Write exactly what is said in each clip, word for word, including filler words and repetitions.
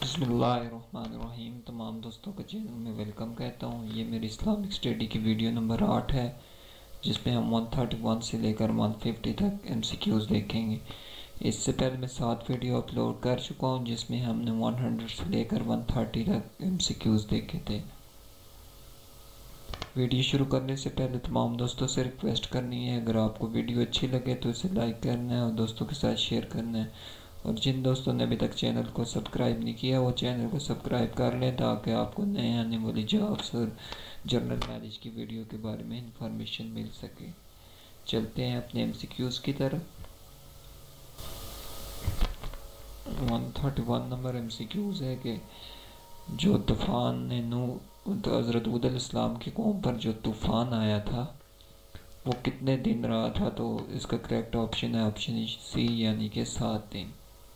बिस्मिल्लाहिर्रहमानिर्रहीम। तमाम दोस्तों को चैनल में वेलकम कहता हूँ। ये मेरी इस्लामिक स्टडी की वीडियो नंबर आठ है, जिसमें हम एक सौ इकतीस से लेकर एक सौ पचास तक एमसीक्यूज देखेंगे। इससे पहले मैं सात वीडियो अपलोड कर चुका हूँ, जिसमें हमने सौ से लेकर एक सौ तीस तक एमसीक्यूज देखे थे। वीडियो शुरू करने से पहले तमाम दोस्तों से रिक्वेस्ट करनी है, अगर आपको वीडियो अच्छी लगे तो इसे लाइक करना है और दोस्तों के साथ शेयर करना है। और जिन दोस्तों ने अभी तक चैनल को सब्सक्राइब नहीं किया वो चैनल को सब्सक्राइब कर लें, ताकि आपको नए आने वाली जॉब्स और जनरल नॉलेज की वीडियो के बारे में इंफॉर्मेशन मिल सके। चलते हैं अपने एमसीक्यूज की तरफ। एक सौ इकतीस नंबर एमसीक्यूज है कि जो तूफान ने नू तो हज़रत हूद अलैहिस्सलाम की कौम पर जो तूफान आया था वो कितने दिन रहा था, तो इसका करेक्ट ऑप्शन है ऑप्शन सी, यानी कि सात दिन।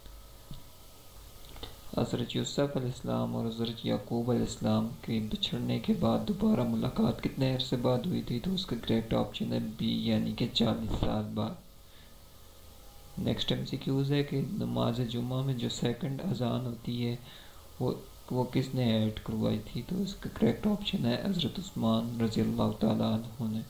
हज़रत यूसुफ अलैहिस्सलाम और हज़रत याकूब अलैहिस्सलाम के बिछड़ने के बाद दोबारा मुलाकात कितने अरसे बाद हुई थी, तो उसका करेक्ट ऑप्शन है बी, यानी कि चालीस साल बाद। नेक्स्ट एमसीक्यूज है कि नमाज जुम्मा में जो सेकंड अजान होती है वो वो किसने ऐड करवाई थी, तो इसका करेक्ट ऑप्शन है हज़रत उस्मान रज़ी अल्लाह तआला अन्हु ने।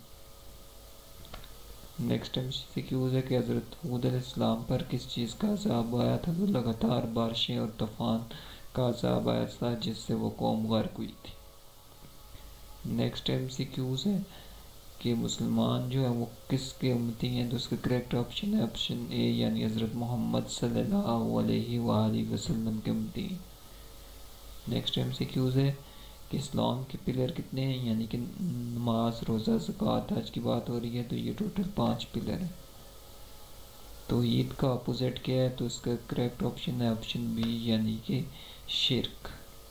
नेक्स्ट एमसीक्यूज है कि हज़रत हूद अलैहिस्सलाम पर किस चीज़ का अज़ाब आया था, तो लगातार बारिशें और तूफान का अज़ाब आया था, जिससे वो कौम गर्क हुई थी। नेक्स्ट एमसीक्यूज है कि मुसलमान जो है वो किसके उम्मती हैं, तो उसका करेक्ट ऑप्शन है ऑप्शन ए, यानी हज़रत मोहम्मद सल्लल्लाहु अलैहि वसल्लम के उम्मती। नेक्स्ट एमसीक्यूज है कि इस्लाम के पिलर कितने हैं, यानी कि नमाज, रोज़ा, ज़कात, हज की बात हो रही है, तो ये टोटल पांच पिलर है। तो ईद का अपोजिट क्या है, तो इसका करेक्ट ऑप्शन है ऑप्शन बी, यानी कि शिरक।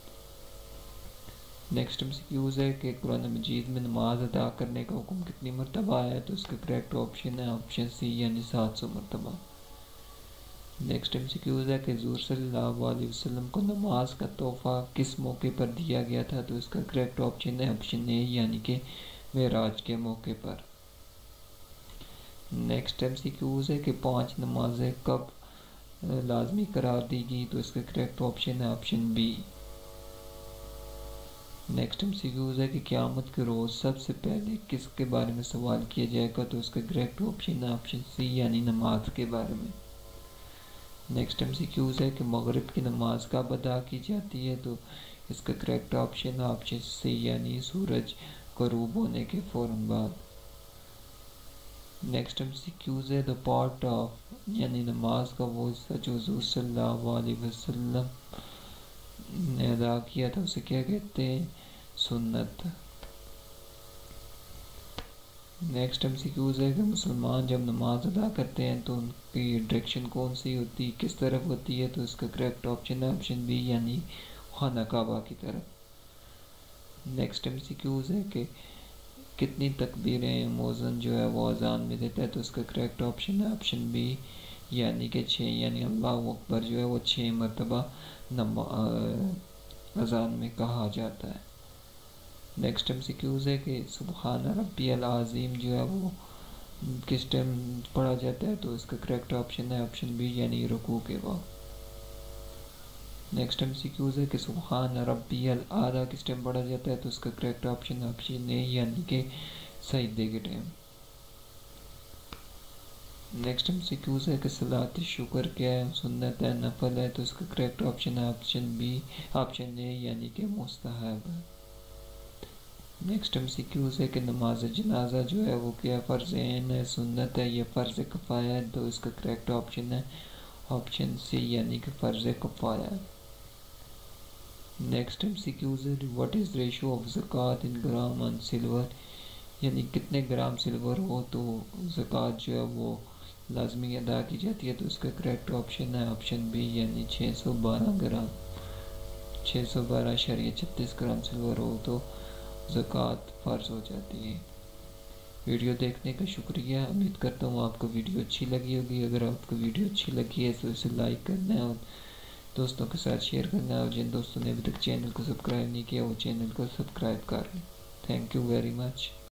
नेक्स्ट एमसीक्यूज है कि कुरान मजीद में नमाज अदा करने का हुक्म कितनी मरतबा आया है, तो इसका करेक्ट ऑप्शन है ऑप्शन सी, यानी सात सौ मरतबा। नेक्स्ट एमसीक्यूज है कि हुज़ूर सल्लल्लाहु अलैहि वसल्लम को नमाज का तोहफा किस मौके पर दिया गया था, तो इसका करेक्ट ऑप्शन है ऑप्शन ए, यानी कि मेराज के मौके पर। नेक्स्ट एमसीक्यूज है कि पांच नमाजें कब लाजमी करार दी गई, तो इसका करेक्ट ऑप्शन है ऑप्शन बी। नेक्स्ट एमसीक्यूज है कि क़यामत के रोज़ सबसे पहले किसके बारे में सवाल किया जाएगा, तो इसका करेक्ट ऑप्शन है ऑप्शन सी, यानी नमाज के बारे में। नेक्स्ट एमसीक्यूज है कि मगरिब की नमाज कब अदा की जाती है, तो इसका करेक्ट ऑप्शन है ऑप्शन सी, यानी सूरज गरूब होने के फ़ौरन बाद। नेक्स्ट एमसीक्यूज है द पार्ट ऑफ, यानी नमाज का वो हिस्सा जो हुज़ूर सल्लल्लाहु अलैहि वसल्लम ने अदा किया था उसे क्या कहते हैं, सुन्नत। नेक्स्ट एमसीक्यूज है कि मुसलमान जब नमाज अदा करते हैं तो उनकी डायरेक्शन कौन सी होती, किस तरफ होती है, तो इसका करेक्ट ऑप्शन है ऑप्शन बी, यानी खाना काबा की तरफ। नेक्स्ट एमसीक्यूज है कि कितनी तकबीरें मौज़न जो है वो अजान में देता है, तो इसका करेक्ट ऑप्शन है ऑप्शन बी, यानी कि छः, यानी अल्लाहु अकबर जो है वो छः मरतबा अजान में कहा जाता है। नेक्स्ट एमसीक्यूज है कि सुबहान रब्बियल आज़ीम जो है वो किस टाइम पढ़ा जाता है, तो इसका करेक्ट ऑप्शन है ऑप्शन बी, यानी रुकू के वक्त। नेक्स्ट एमसीक्यूज है कि सुबहान रब्बियल आला किस टाइम पढ़ा जाता है, तो इसका करेक्ट ऑप्शन है ऑप्शन ए, यानी कि सजदे के टाइम। नेक्स्ट एमसीक्यूज है कि सलात शुक्र क्या है, सुन्नत है, नफल है, तो इसका करेक्ट ऑप्शन है ऑप्शन बी, ऑप्शन ए, यानी कि मुस्तहब है। नेक्स्ट एमसीक्यूज है कि नमाज जनाजा जो है वो क्या फ़र्ज़ ऐन है, सुन्नत है, या फ़र्ज़ किफ़ाया है, तो इसका करेक्ट ऑप्शन है ऑप्शन सी, यानी कि फ़र्ज़ किफ़ाया है। नेक्स्ट एमसीक्यूज है व्हाट इज़ रेशो ऑफ ज़कात इन ग्राम ऑन सिल्वर, यानी कितने ग्राम सिल्वर हो तो ज़कात जो है वो लाजमी अदा की जाती है, तो इसका करेक्ट ऑप्शन है ऑप्शन बी, यानी छः सौ बारह ग्राम छः सौ बारह अशरिया छत्तीस ग्राम सिल्वर हो तो ज़कात फ़र्ज हो जाती है। वीडियो देखने का शुक्रिया। उम्मीद करता हूँ आपको वीडियो अच्छी लगी होगी। अगर आपको वीडियो अच्छी लगी है तो इसे लाइक करना है और दोस्तों के साथ शेयर करना है, और जिन दोस्तों ने अभी तक चैनल को सब्सक्राइब नहीं किया वो चैनल को सब्सक्राइब कर लें। Thank you very much.